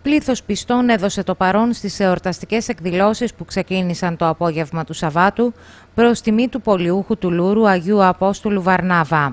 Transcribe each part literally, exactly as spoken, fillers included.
πλήθος πιστών έδωσε το παρόν στις εορταστικές εκδηλώσεις που ξεκίνησαν το απόγευμα του Σαββάτου προς τιμή του πολιούχου του Λούρου Αγίου Απόστολου Βαρνάβα.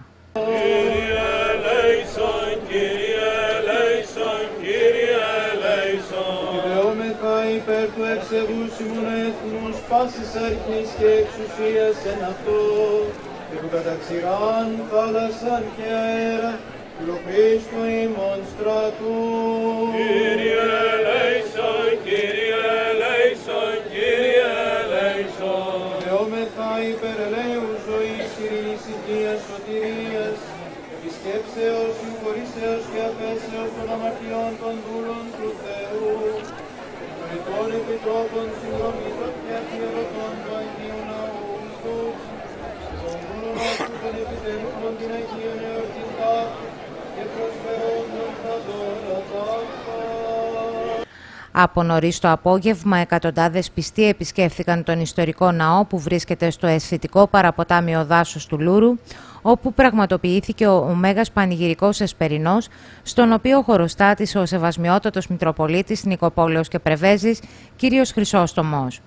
Υπέρ του εξεβούσιμων έθνους πάσης αρχής και εξουσίας εν αυτό, και που καταξηράν θάλασσαν και αέρα, υλοποιήστο ημών στρατού. Κύριε ελέησον, Κύριε ελέησον, Κύριε ελέησον. Δεόμεθα υπέρ ελέου ζωής, ειρήνης, υγείας, σωτηρίας, επισκέψεως, συγχωρήσεως και απέσεως των αμαρτιών των δούλων του Θεού, των επιτρόπων συνδρομητών και αφιερωτών του Αγίου Ναού Χριστούς, των δούλων αυτού των επιτελούντων την Αγίων εορτήν ταύτη και προσφερόντων τα δώρα ταύτα. Από νωρίς το απόγευμα, εκατοντάδες πιστοί επισκέφθηκαν τον ιστορικό ναό που βρίσκεται στο αισθητικό παραποτάμιο δάσος του Λούρου, όπου πραγματοποιήθηκε ο, ο Μέγας Πανηγυρικός Εσπερινός, στον οποίο χωροστάτησε ο Σεβασμιότατος Μητροπολίτης Νικοπόλεως και Πρεβέζης, κύριος Χρυσόστομος.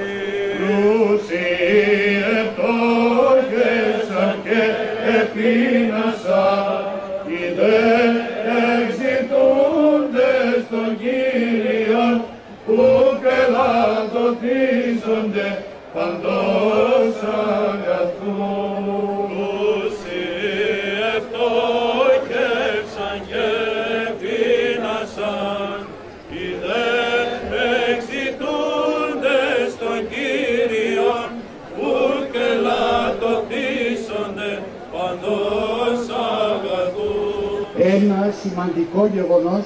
Παντός αγαθούν, ούσι ευτόχευσαν και πείνασαν, οι δε εξητούντες των Κύριων, ουκ ελαττωθήσονται παντός αγαθούν. Ένα σημαντικό γεγονός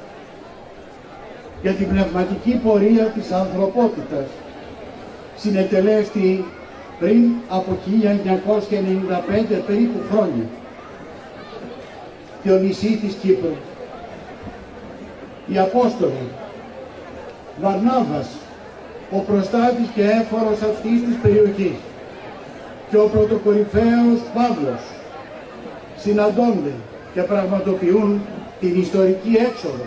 για την πνευματική πορεία της ανθρωπότητας συνετελέστη πριν από χίλια εννιακόσια ενενήντα πέντε περίπου χρόνια το νησί της Κύπρου. Οι Απόστολοι Βαρνάβας, ο προστάτης και έφορος αυτής της περιοχής, και ο πρωτοκορυφαίος Παύλος συναντώνται και πραγματοποιούν την ιστορική έξοδο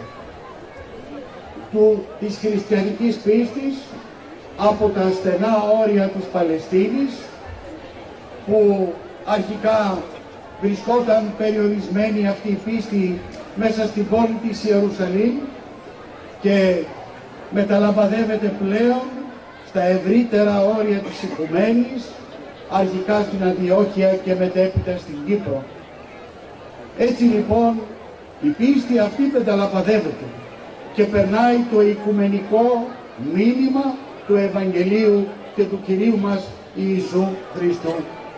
του, της χριστιανικής πίστης από τα στενά όρια της Παλαιστίνης, που αρχικά βρισκόταν περιορισμένη αυτή η πίστη μέσα στην πόλη της Ιερουσαλήμ και μεταλαμπαδεύεται πλέον στα ευρύτερα όρια της Οικουμένης, αρχικά στην Αντιόχεια και μετέπειτα στην Κύπρο. Έτσι λοιπόν η πίστη αυτή μεταλαμπαδεύεται και περνάει το οικουμενικό μήνυμα του Ευαγγελίου και του Κυρίου μας Ιησού Χριστού.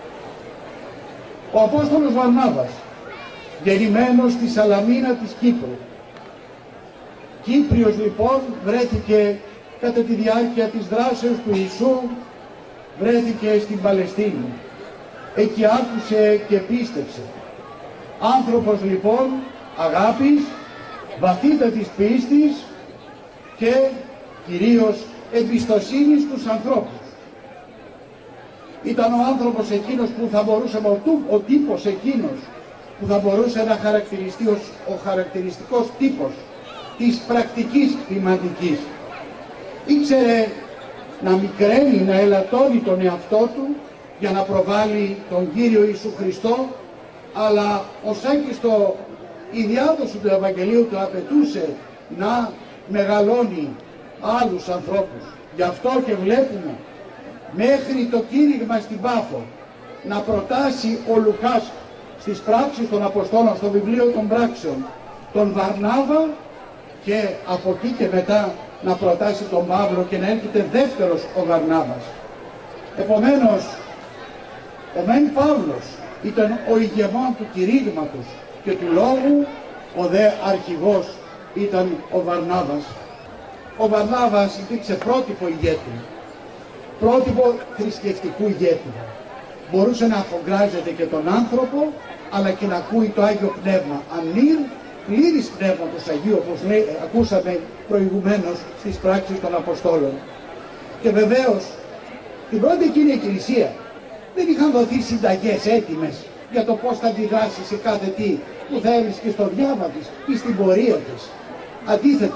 Ο Απόστολος Βαρνάβας, γεννημένος στη Σαλαμίνα της Κύπρου, Κύπριος λοιπόν, βρέθηκε κατά τη διάρκεια της δράσεως του Ιησού, βρέθηκε στην Παλαιστίνη. Εκεί άκουσε και πίστεψε. Άνθρωπος λοιπόν αγάπης, βαθύτατης πίστης και κυρίως εμπιστοσύνη στους ανθρώπους. Ήταν ο άνθρωπος εκείνος που θα μπορούσε, ο τύπος εκείνος που θα μπορούσε να χαρακτηριστεί ως ο χαρακτηριστικός τύπος της πρακτικής ποιηματικής. Ήξερε να μικραίνει, να ελαττώνει τον εαυτό του για να προβάλλει τον Κύριο Ιησού Χριστό, αλλά ως έγκυστο η διάδοση του Ευαγγελίου του απαιτούσε να μεγαλώνει άλλους ανθρώπους. Γι' αυτό και βλέπουμε μέχρι το κήρυγμα στην Πάφο να προτάσει ο Λουκάς στις πράξεις των Αποστόλων, στο βιβλίο των πράξεων, τον Βαρνάβα, και από εκεί και μετά να προτάσει τον Παύλο και να έρχεται δεύτερος ο Βαρνάβας. Επομένως, ο μεν Παύλος ήταν ο ηγεμόν του κηρύγματος και του λόγου, ο δε αρχηγός ήταν ο Βαρνάβας. Ο Βαρνάβας υπήρξε πρότυπο ηγέτη, πρότυπο θρησκευτικού ηγέτη. Μπορούσε να αφογκράζεται και τον άνθρωπο, αλλά και να ακούει το Άγιο Πνεύμα. Ανήρ, πλήρης Πνεύματος Αγίου, όπως λέει, ακούσαμε προηγουμένως στις πράξεις των Αποστόλων. Και βεβαίως, την πρώτη εκείνη εκκλησία δεν είχαν δοθεί συνταγές έτοιμες για το πώς θα αντιδράσει σε κάθε τι που θα έβρισκε στο διάβα της ή στην πορεία της. Αντίθετα,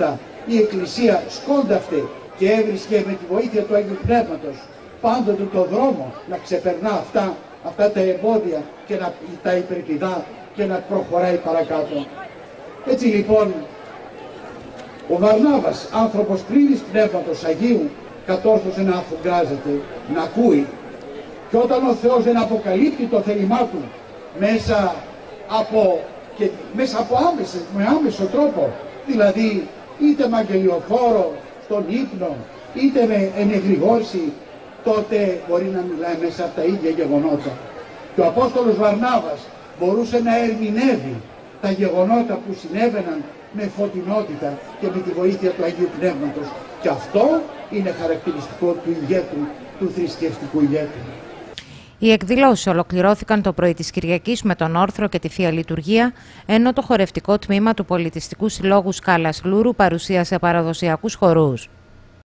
η Εκκλησία σκόνταυτε και έβρισκε με τη βοήθεια του Αγίου Πνεύματος πάντοτε το δρόμο να ξεπερνά αυτά, αυτά τα εμπόδια και να τα υπερπηδά και να προχωράει παρακάτω. Έτσι λοιπόν, ο Βαρνάβας, άνθρωπος πλήρης Πνεύματος Αγίου, κατόρθωσε να αφουγκράζεται, να ακούει. Και όταν ο Θεός δεν αποκαλύπτει το θέλημά του μέσα από, και μέσα από άμεσο, με άμεσο τρόπο, δηλαδή είτε με αγγελιοφόρο στον ύπνο, είτε με ενεγρηγόρση, τότε μπορεί να μιλάει μέσα από τα ίδια γεγονότα. Και ο Απόστολος Βαρνάβας μπορούσε να ερμηνεύει τα γεγονότα που συνέβαιναν με φωτεινότητα και με τη βοήθεια του Αγίου Πνεύματος. Και αυτό είναι χαρακτηριστικό του ηγέτου, του θρησκευτικού ηγέτου. Οι εκδηλώσεις ολοκληρώθηκαν το πρωί της Κυριακής με τον όρθρο και τη Θεία Λειτουργία, ενώ το χορευτικό τμήμα του Πολιτιστικού Συλλόγου Σκάλας Λούρου παρουσίασε παραδοσιακούς χορούς.